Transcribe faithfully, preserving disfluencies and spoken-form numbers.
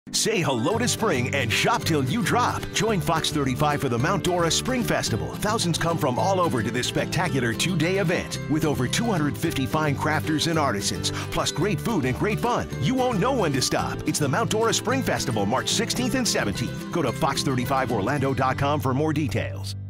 Say hello to spring and shop till you drop. Join Fox thirty-five for the Mount Dora Spring Festival. Thousands come from all over to this spectacular two-day event with over two hundred fifty fine crafters and artisans, plus great food and great fun. You won't know when to stop. It's the Mount Dora Spring Festival, March sixteenth and seventeenth. Go to fox thirty-five orlando dot com for more details.